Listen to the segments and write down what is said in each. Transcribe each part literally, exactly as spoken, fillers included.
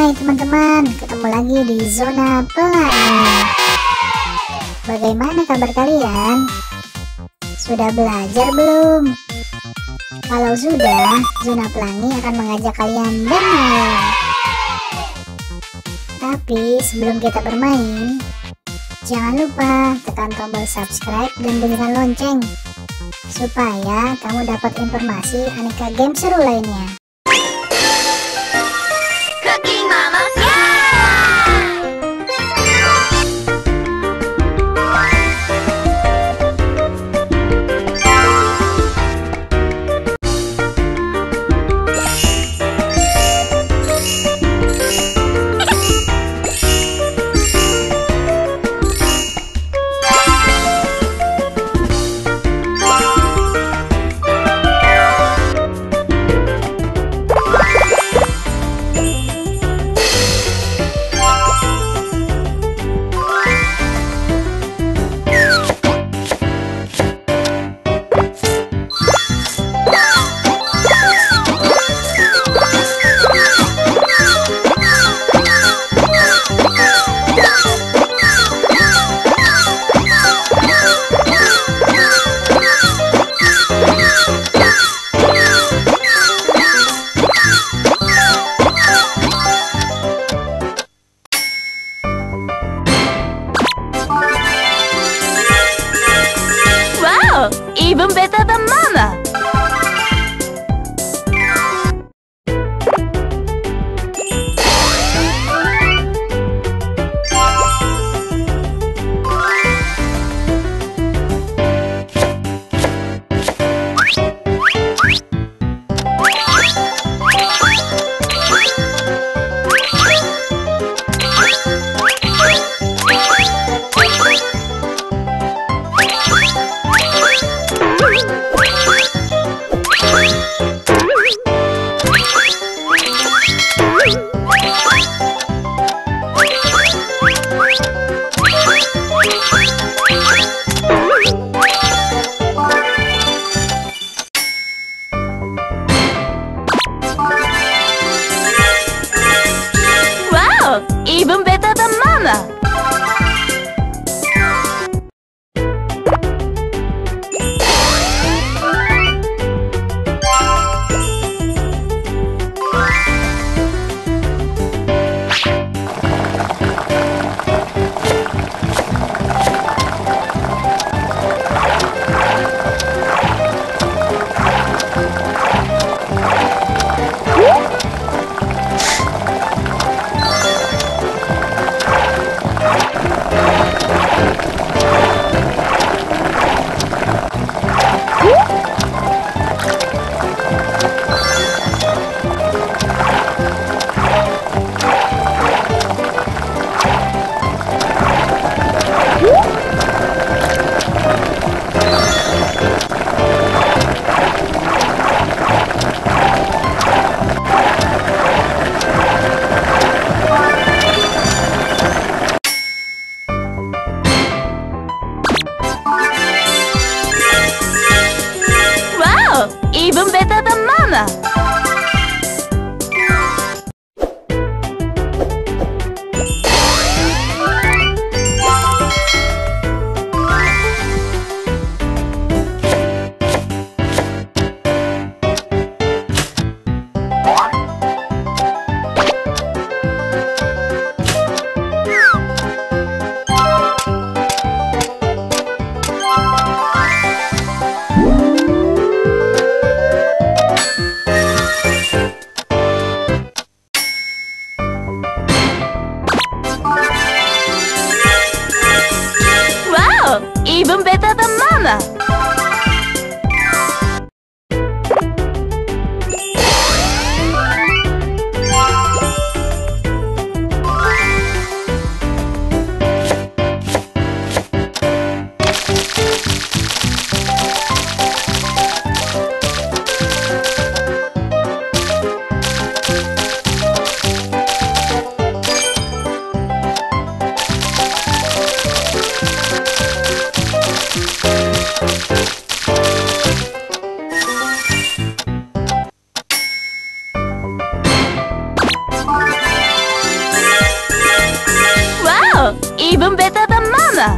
Hai teman-teman, ketemu lagi di Zona Pelangi. Bagaimana kabar kalian? Sudah belajar belum? Kalau sudah, Zona Pelangi akan mengajak kalian bermain. Tapi sebelum kita bermain, jangan lupa tekan tombol subscribe dan bunyikan lonceng supaya kamu dapat informasi aneka game seru lainnya. Even better than Mama! Even better than Mama! Even better than Mama! Even better than Mama! We'll be right back. Even better than Mama.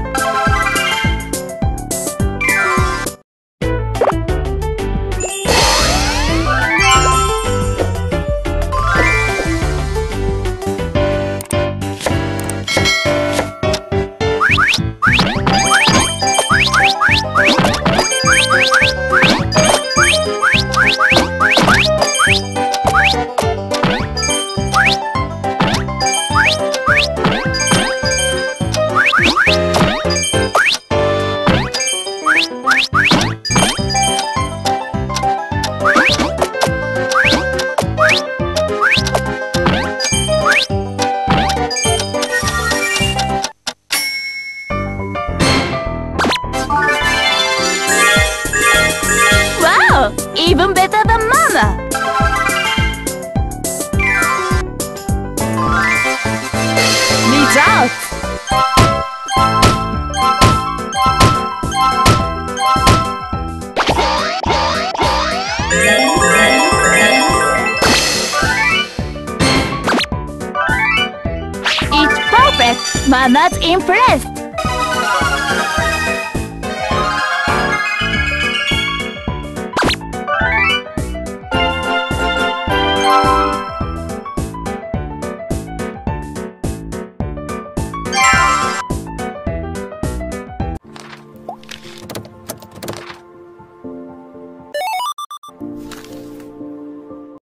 Wow! Even better than Mama. Result. It's perfect. Mama's impressed.